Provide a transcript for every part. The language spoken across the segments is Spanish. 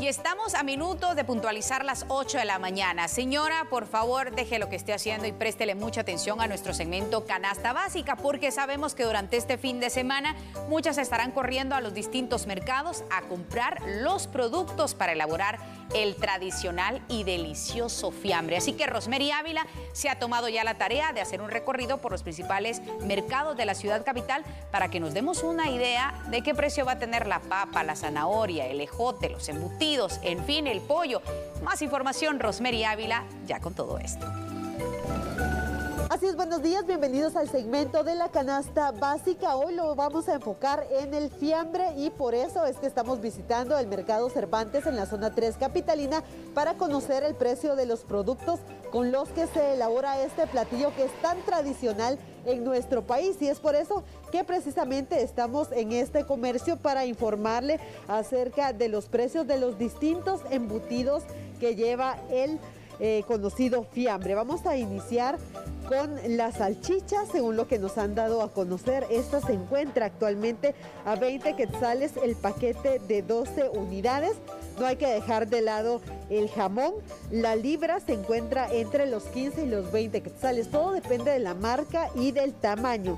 Y estamos a minutos de puntualizar las 8 de la mañana. Señora, por favor, deje lo que esté haciendo y préstele mucha atención a nuestro segmento Canasta Básica, porque sabemos que durante este fin de semana muchas estarán corriendo a los distintos mercados a comprar los productos para elaborar el tradicional y delicioso fiambre. Así que Rosemary Ávila se ha tomado ya la tarea de hacer un recorrido por los principales mercados de la ciudad capital para que nos demos una idea de qué precio va a tener la papa, la zanahoria, el ejote, los embutidos, en fin, el pollo. Más información, Rosemary Ávila, ya con todo esto. Así es, buenos días, bienvenidos al segmento de la canasta básica. Hoy lo vamos a enfocar en el fiambre y por eso es que estamos visitando el mercado Cervantes en la zona 3 capitalina para conocer el precio de los productos con los que se elabora este platillo que es tan tradicional en nuestro país, y es por eso que precisamente estamos en este comercio para informarle acerca de los precios de los distintos embutidos que lleva el conocido fiambre. Vamos a iniciar con la salchicha. Según lo que nos han dado a conocer, esta se encuentra actualmente a 20 quetzales el paquete de 12 unidades. No hay que dejar de lado el jamón. La libra se encuentra entre los 15 y los 20 quetzales. Todo depende de la marca y del tamaño.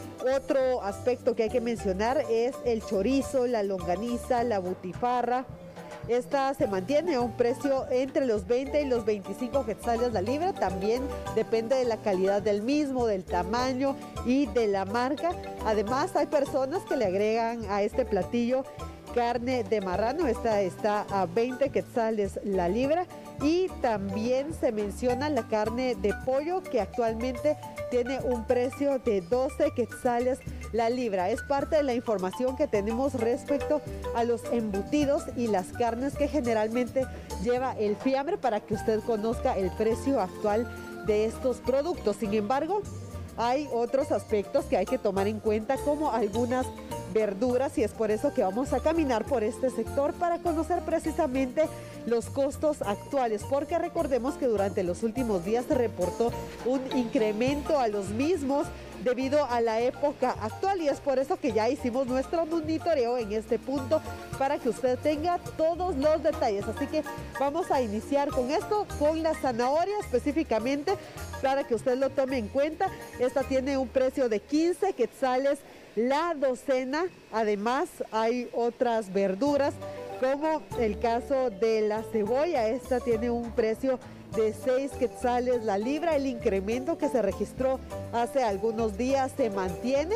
Otro aspecto que hay que mencionar es el chorizo, la longaniza, la butifarra. Esta se mantiene a un precio entre los 20 y los 25 quetzales la libra. También depende de la calidad del mismo, del tamaño y de la marca. Además, hay personas que le agregan a este platillo carne de marrano. Esta está a 20 quetzales la libra. Y también se menciona la carne de pollo, que actualmente tiene un precio de 12 quetzales la libra. Es parte de la información que tenemos respecto a los embutidos y las carnes que generalmente lleva el fiambre, para que usted conozca el precio actual de estos productos. Sin embargo, hay otros aspectos que hay que tomar en cuenta, como algunas verduras, y es por eso que vamos a caminar por este sector para conocer precisamente los costos actuales, porque recordemos que durante los últimos días se reportó un incremento a los mismos debido a la época actual, y es por eso que ya hicimos nuestro monitoreo en este punto para que usted tenga todos los detalles. Así que vamos a iniciar con esto, con la zanahoria específicamente, para que usted lo tome en cuenta. Esta tiene un precio de 15 quetzales la docena. Además, hay otras verduras, como el caso de la cebolla. Esta tiene un precio de 6 quetzales la libra. El incremento que se registró hace algunos días se mantiene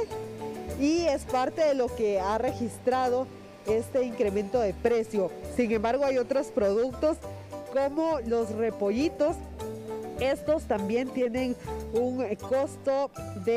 y es parte de lo que ha registrado este incremento de precio. Sin embargo, hay otros productos como los repollitos. Estos también tienen un costo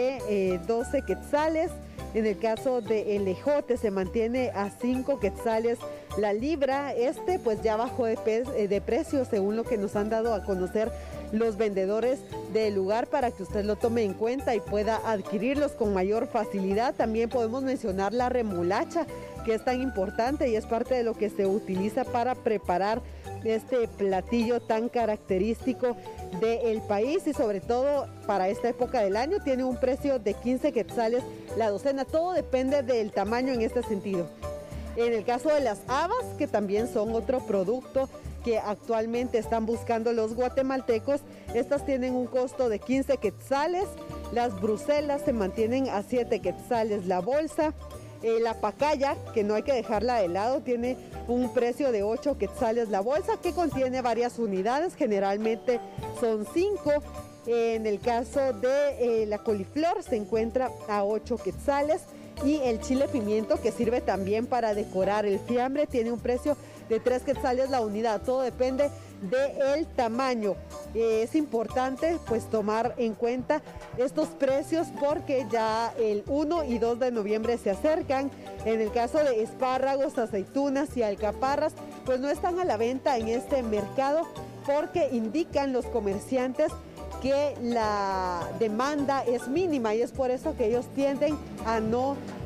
de 12 quetzales. En el caso del ejote se mantiene a 5 quetzales la libra. Este pues ya bajó de precio, según lo que nos han dado a conocer los vendedores del lugar, para que usted lo tome en cuenta y pueda adquirirlos con mayor facilidad. También podemos mencionar la remolacha, que es tan importante y es parte de lo que se utiliza para preparar este platillo tan característico del país, y sobre todo para esta época del año tiene un precio de 15 quetzales la docena. Todo depende del tamaño en este sentido. En el caso de las habas, que también son otro producto que actualmente están buscando los guatemaltecos, estas tienen un costo de 15 quetzales. Las bruselas se mantienen a 7 quetzales la bolsa. La pacaya, que no hay que dejarla de lado, tiene un precio de 8 quetzales la bolsa, que contiene varias unidades, generalmente son 5. En el caso de la coliflor se encuentra a 8 quetzales. Y el chile pimiento, que sirve también para decorar el fiambre, tiene un precio de 3 quetzales la unidad. Todo depende del tamaño. Es importante pues tomar en cuenta estos precios, porque ya el 1 y 2 de noviembre se acercan. En el caso de espárragos, aceitunas y alcaparras, pues no están a la venta en este mercado, porque indican los comerciantes que la demanda es mínima, y es por eso que ellos tienden a no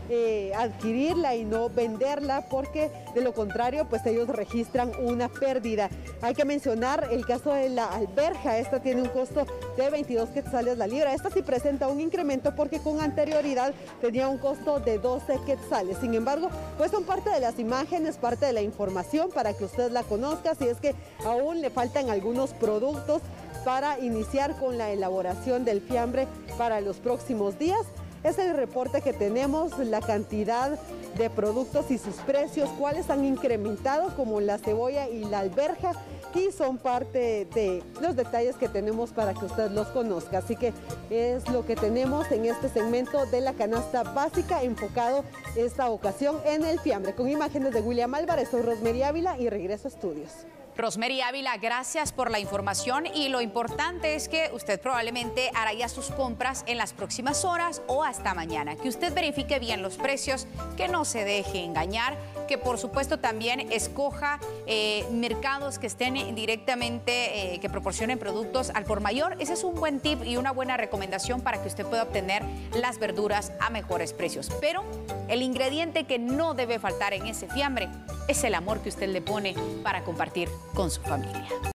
adquirirla y no venderla, porque de lo contrario pues ellos registran una pérdida. Hay que mencionar el caso de la alberja. Esta tiene un costo de 22 quetzales la libra. Esta sí presenta un incremento porque con anterioridad tenía un costo de 12 quetzales. Sin embargo, pues son parte de las imágenes, parte de la información para que usted la conozca, si es que aún le faltan algunos productos para iniciar con la elaboración del fiambre para los próximos días. Es el reporte que tenemos, la cantidad de productos y sus precios, cuáles han incrementado, como la cebolla y la alberja, y son parte de los detalles que tenemos para que usted los conozca. Así que es lo que tenemos en este segmento de la canasta básica, enfocado esta ocasión en el fiambre. Con imágenes de William Álvarez, soy Rosemary Ávila y regreso a estudios. Rosemary Ávila, gracias por la información, y lo importante es que usted probablemente hará ya sus compras en las próximas horas o hasta mañana. Que usted verifique bien los precios, que no se deje engañar, que por supuesto también escoja mercados que estén directamente, que proporcionen productos al por mayor. Ese es un buen tip y una buena recomendación para que usted pueda obtener las verduras a mejores precios. Pero el ingrediente que no debe faltar en ese fiambre es el amor que usted le pone para compartir con su familia.